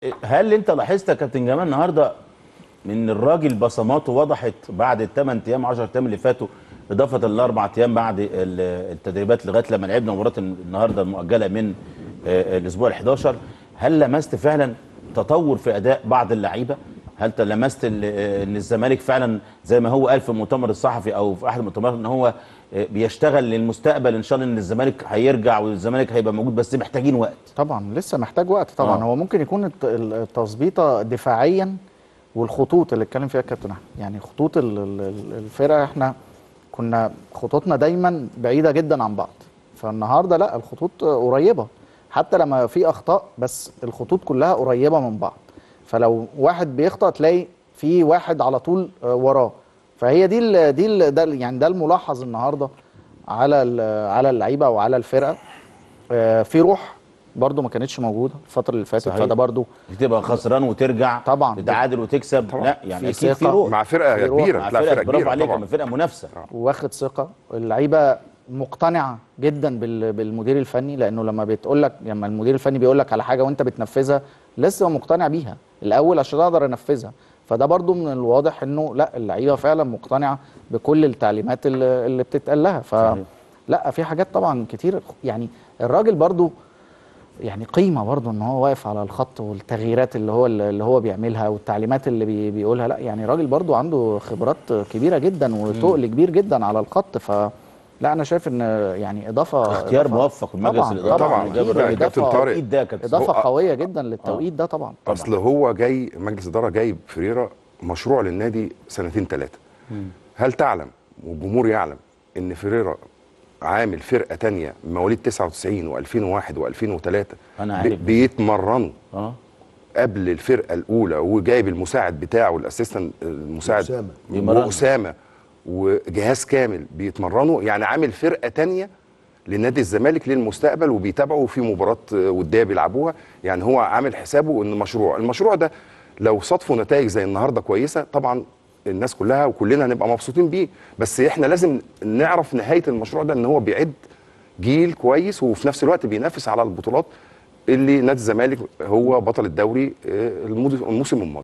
هل انت لاحظت يا كابتن جمال النهارده ان الراجل بصماته وضحت بعد الثمان ايام 10 ايام اللي فاتوا، اضافه للاربع ايام بعد التدريبات لغايه لما لعبنا مباراه النهارده المؤجله من الاسبوع ال11؟ هل لمست فعلا تطور في اداء بعض اللعيبه؟ هل لمست ان الزمالك فعلا زي ما هو قال في المؤتمر الصحفي او في احد المؤتمرات ان هو بيشتغل للمستقبل ان شاء الله، ان الزمالك هيرجع والزمالك هيبقى موجود، بس محتاجين وقت؟ طبعا لسه محتاج وقت طبعا. هو ممكن يكون التظبيطه دفاعيا والخطوط اللي اتكلم فيها الكابتن احمد، يعني خطوط الفرقه احنا كنا خطوطنا دايما بعيده جدا عن بعض، فالنهارده لا، الخطوط قريبه حتى لما في اخطاء، بس الخطوط كلها قريبه من بعض، فلو واحد بيخطأ تلاقي في واحد على طول وراه. فهي ده يعني ده الملاحظ النهارده على اللعيبه وعلى الفرقه. في روح برضو ما كانتش موجوده الفتره اللي فاتت، صحيح. فده برضو بتبقى خسران وترجع طبعا تتعادل وتكسب طبعا. لا يعني في اكيد في ثقة روح مع فرقه كبيره، مع لا فرقه، فرقه برافو كبيره عليك، طبعا. لما فرقه منافسه. واخد ثقه اللعيبه، مقتنعه جدا بالمدير الفني، لانه لما المدير الفني بيقول لك على حاجه وانت بتنفذها لسه مقتنع بيها الاول عشان اقدر انفذها. فده برضو من الواضح انه لا، اللعيبه فعلا مقتنعه بكل التعليمات اللي بتتقال لها. لا، في حاجات طبعا كتير، يعني الراجل برضو يعني قيمه برضه ان هو واقف على الخط، والتغييرات اللي هو بيعملها والتعليمات اللي بيقولها. لا يعني راجل برضه عنده خبرات كبيره جدا وتقل كبير جدا على الخط. لا انا شايف ان يعني اختيار موفق من مجلس الاداره طبعا جاب الراجل كابتن ده طارق التوقيت ده كابتن. اضافه قويه جدا للتوقيت ده طبعا. اصل هو جاي مجلس اداره جايب فريرة مشروع للنادي سنتين ثلاثه. هل تعلم والجمهور يعلم ان فريرة عامل فرقه تانية مواليد 99 و2001 و2003 انا عارف بيتمرنوا قبل الفرقه الاولى، وجايب المساعد بتاعه الاسيستنت المساعد اسامه وجهاز كامل بيتمرنوا، يعني عامل فرقه تانية لنادي الزمالك للمستقبل، وبيتابعوا في مباراه وديه بيلعبوها. يعني هو عامل حسابه ان المشروع ده لو صادفوا نتائج زي النهارده كويسه، طبعا الناس كلها وكلنا هنبقى مبسوطين بيه، بس احنا لازم نعرف نهايه المشروع ده ان هو بيعد جيل كويس، وفي نفس الوقت بينافس على البطولات اللي نادي الزمالك هو بطل الدوري الموسم الماضي.